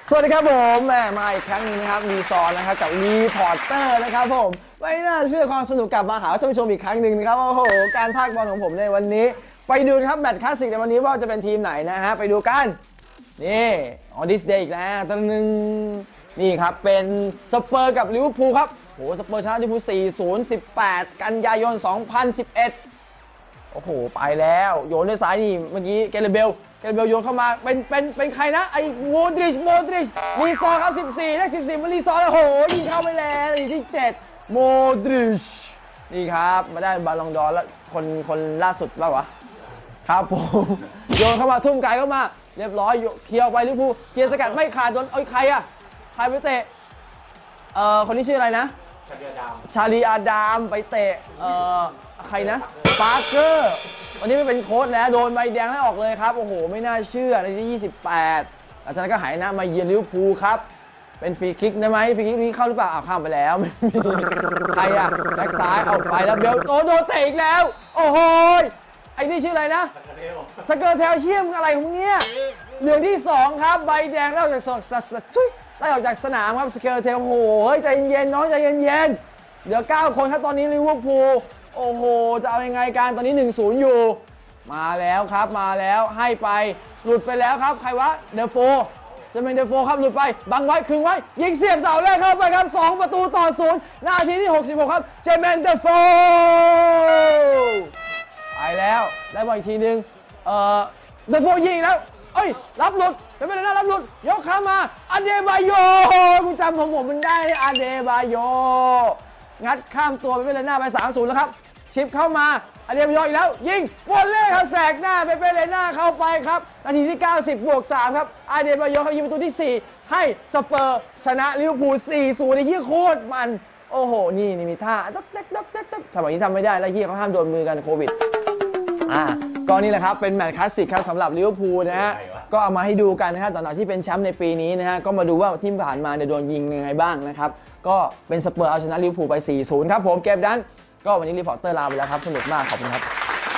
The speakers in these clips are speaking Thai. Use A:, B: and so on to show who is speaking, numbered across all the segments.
A: สวัสดีครับผมมาอีกครั้งนึงนะครับมีซอนนะครับกับรีพอร์เตอร์นะครับผมไม่น่าเชื่อความสนุกกลับมาหาท่านผู้ชมอีกครั้งหนึ่งนะครับโอ้โหการพากย์บอลของผมในวันนี้ไปดูครับแมตช์คลาสสิกในวันนี้ว่าจะเป็นทีมไหนนะฮะไปดูกันนี่ออดิสเดย์อีกแล้วตั้งนึงนี่ครับเป็นสเปอร์กับลิเวอร์พูลครับโหสเปอร์ชนะลิเวอร์พูล 4-0 18 กันยายน 2011 โอ้โหไปแล้วโยนด้วยซ้ายนี่เมื่อกี้แกเรเบลโยนเข้ามาเป็นใครนะไอ้โมดริชรีซอร์ครับ14เลข14มันรีซอร์แล้วโหยิงเข้าไปแล้วที่7โมดริชนี่ครับมาได้บาลองดอร์แล้วคนล่าสุดป่าววะครับผมโยนเข้ามาทุ่มไกลเข้ามาเรียบร้อยเคลียร์ไปลิเวอร์พูลเคลียร์สกัดไม่ขาดโดนใครอะใครไปเตะคนนี้ชื่ออะไรนะชาลีอาดามไปเตะใครนะปาร์เกอร์วันนี้ไม่เป็นโค้ชแล้วโดนใบแดงให้ออกเลยครับโอ้โหไม่น่าเชื่อในที่28หลังจากนั้นก็หายนะมาเยือนลิเวอร์พูลครับเป็นฟรีคิกได้ไหมฟรีคิกนี้เข้าหรือเปล่าข้ามไปแล้วใครอะแบ็คซ้ายเอาไปแล้วเบลโดนเตะอีกแล้วโอ้โหไอ้นี่ชื่ออะไรนะสเกอร์เทลเชี่ยมอะไรของเนี้ยเหลืองที่2ครับใบแดงไล่ออกจากสนามครับสเกอร์เทลโอ้โหใจเย็นๆน้องใจเย็นๆเหลือ9 คนครับตอนนี้ลิเวอร์พูลโอ้โหจะเอายังไงกันตอนนี้ 1-0 อยู่มาแล้วครับมาแล้วให้ไปหลุดไปแล้วครับใครวะเดฟโฟจะเป็นเดฟโฟครับหลุดไปบังไว้คึงไว้ยิงเสียบเสาแรกเข้าไปครับ2-0นาทีที่66ครับเจเมนเดฟโฟไปแล้วได้บอลอีกทีนึงเดฟโฟยิงแล้วเอ้ยรับหลุดเป็นไปได้รับหลุดยกข้ามมาอาเดบายโยกูจำของผมมันได้อาเดบายโยงัดข้ามตัวไปเลน่าไป 3-0 แล้วครับชิปเข้ามาอาเดบายโยอีกแล้วยิงวอลเล่ครับแสกหน้าไปเลน่าเข้าไปครับนาทีที่90+3ครับอาเดบายโยเขายิงประตูที่4ให้สเปอร์ชนะลิเวอร์พูล 4-0 ในที่โคตรมันโอ้โหนี่มีท่าด็อกสมัยนี้ทำไม่ได้แล้วที่เขาห้ามโดนมือกันโควิดก็นี่แหละครับเป็นแมตช์คลาสสิกครับสำหรับลิเวอร์พูลนะฮะก็เอามาให้ดูกันนะครับตอนที่เป็นแชมป์ในปีนี้นะฮะก็มาดูว่าทีมผ่านมาโดนยิงยังไงบ้างนะครับก็เป็นสเปอร์เอาชนะลิเวอร์พูลไป 4-0 ครับผมเกมนั้นก็วันนี้รีพอร์เตอร์ลาไปแล้วครับสนุกมากขอบคุณครับ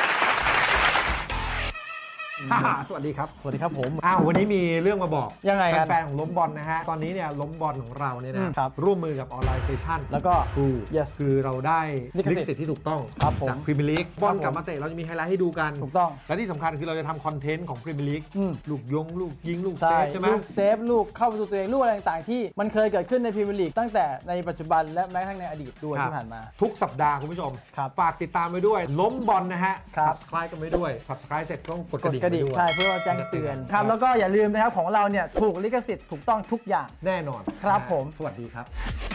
B: สวัสดีครับ
A: สวัสดีครับผม
B: วันนี้มีเรื่องมาบอก
A: ยังไงกัน
B: แฟนของล้มบอลนะฮะตอนนี้เนี่ยล้มบอลของเราเนี่ยนะร่วมมือกับออนไลน์สเตชัน
A: แล้วก็
B: คือเราได้ลิขสิทธิ์ที่ถูกต้องจากพรีเมียร์ลีกบอลกลับมาเตะเราจะมีไฮไลท์ให้ดูกัน
A: ถูกต้อง
B: และที่สำคัญคือเราจะทำคอนเทนต์ของพรีเมียร์ลีกลูกยิงลูกเซฟใช่ไหม
A: ลูกเซฟลูกเข้าประตูตัวเองลูกอะไรต่างๆที่มันเคยเกิดขึ้นในพรีเมียร์ลีกตั้งแต่ในปัจจุบันและแม้กระทั่งในอดีตด้วยที่ผ่านมา
B: ทุกสัปดาห์คุณผู้ชมฝากติดตามไปด้วยล้มบอลนะฮะ Subscribe กันไปด้วย Subscribe เสร็จต้องกดกระดิ่ง
A: ใช่เพื่อแจ้งเตือนครับแล้วก็อย่าลืมนะครับของเราเนี่ยถูกลิขสิทธิ์ถูกต้องทุกอย่าง
B: แน่นอน
A: ครับผม
B: สวัสดีครับ